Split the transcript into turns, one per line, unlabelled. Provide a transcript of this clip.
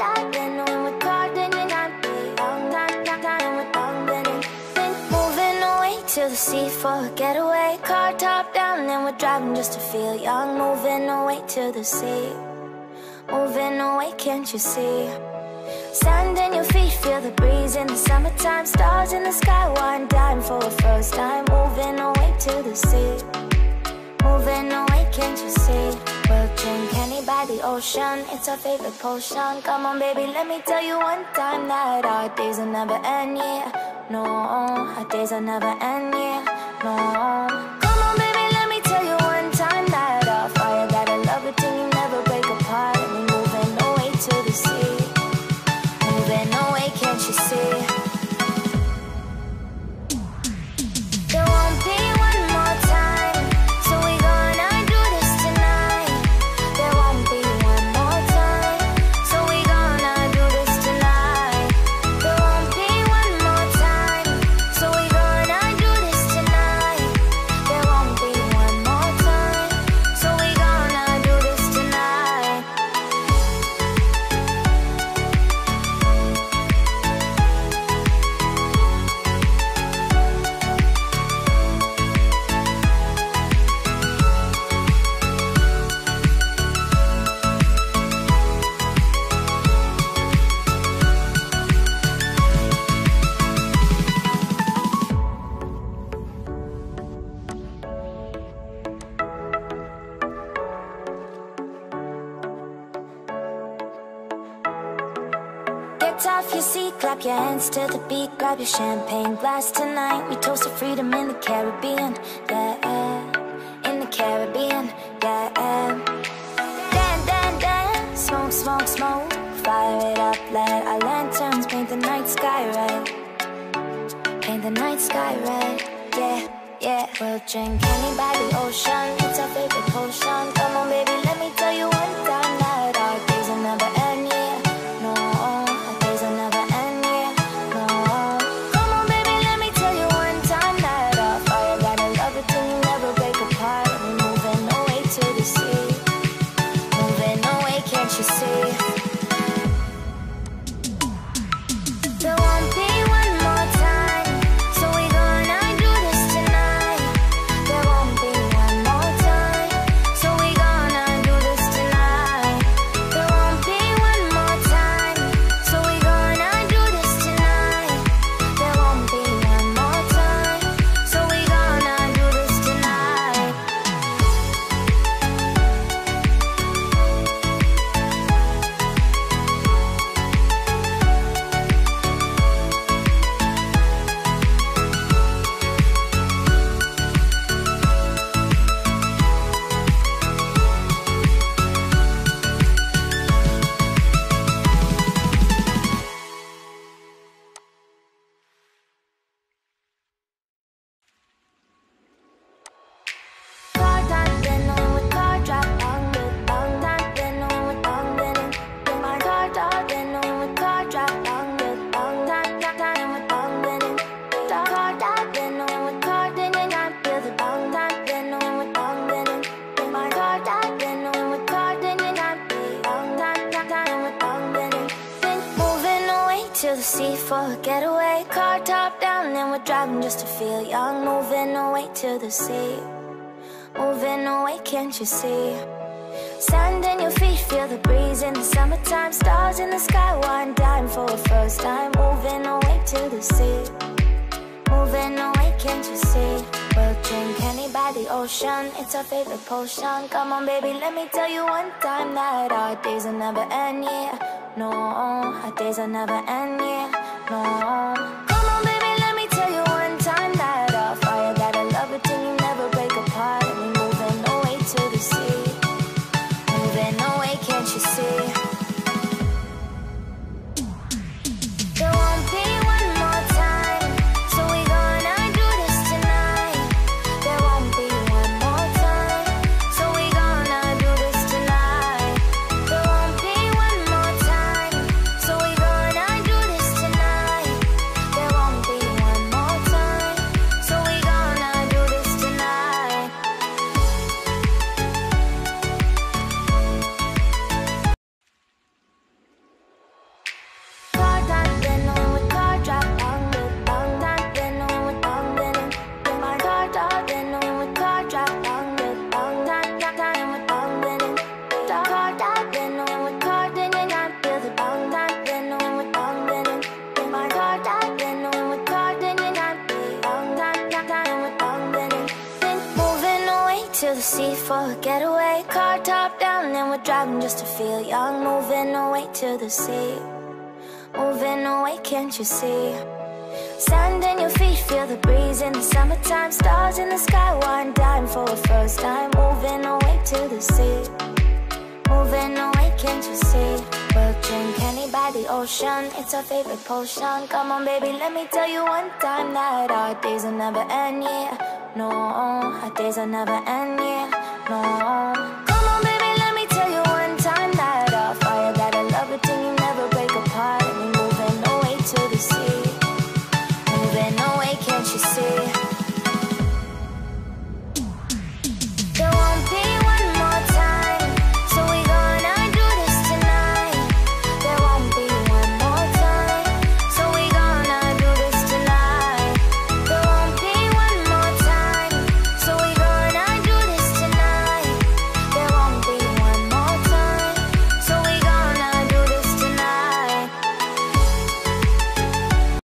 Then when we're caught in your night, moving away to the sea for a getaway. Car top down and we're driving just to feel young. Moving away to the sea, moving away, can't you see? Sand in your feet, feel the breeze in the summertime. Stars in the sky, one dime for a first time. Moving away to the sea, moving away, can't you see? We'll drink honey by the ocean, it's our favorite potion. Come on baby, let me tell you one time that our days will never end, yeah. No, our days will never end, yeah. No. Come on baby, let me tell you one time that our fire got a love it till you never break apart. And we're moving away to the sea, moving away, can't you see? There won't be one more time, so we gonna do this tonight. There won't be one more time, so we gonna do this tonight. There won't be one more time, so we gonna do this tonight. There won't be one more time, so we gonna do this tonight. Get off your seat, clap your hands to the beat. Grab your champagne glass tonight. We toast to freedom in the Caribbean, yeah. In the Caribbean, yeah. Dan, dan, dan, smoke, smoke, smoke. Fire it up, let our lanterns paint the night sky red. Paint the night sky red, yeah, yeah. We'll drink honey by the ocean, it's our favorite potion. Come on baby, let me tell you one time that our days will never end, yeah. No, our days will never end, yeah. No. Come on baby, let me tell you one time that our fire got a love it till you never break apart. And we're moving away to the sea, moving away, can't you see? There won't be one more time, so we gonna do this tonight. There won't be one more time, so we gonna do this tonight. There won't be one more time, so we gonna do this tonight. There won't be one more time, so we gonna do this tonight. Car top, then when we car drop down, down, down, then when we down, then my car top, then when we car drop down, down, down, down, then we down, then car top, then when we car, then you not feel the down, down, then when we down, then my car top, then when we car, then you not feel down, down, down, then we down, then moving away to the sea for a getaway. Car top down, and we're driving just to feel young. Moving away to the sea, moving away, can't you see? Sand in your feet, feel the breeze in the summertime. Stars in the sky, one dime for a first time. Moving away to the sea, moving away, can't you see? We'll drink honey by the ocean, it's our favorite potion. Come on baby, let me tell you one time that our days will never end, yeah. No, our days will never end, yeah. No. Come on baby, let me tell you one time that our fire got a love it till you never break apart. And we're moving away to the sea, moving away, can't you see? There won't be one more time, so we gonna do this tonight. There won't be one more time, so we gonna do this tonight. There won't be one more time, so we gonna do this tonight. sea for a getaway. Car top down and we're driving just to feel young. Moving away to the sea, moving away, can't you see? Sand in your feet, feel the breeze in the summertime. Stars in the sky, one dime for a first time. Moving away to the sea, moving away, can't you see? We'll drink honey by the ocean, it's our favorite potion. Come on baby, let me tell you one time that our days will never end, yeah. No, our days will never end, yeah. No.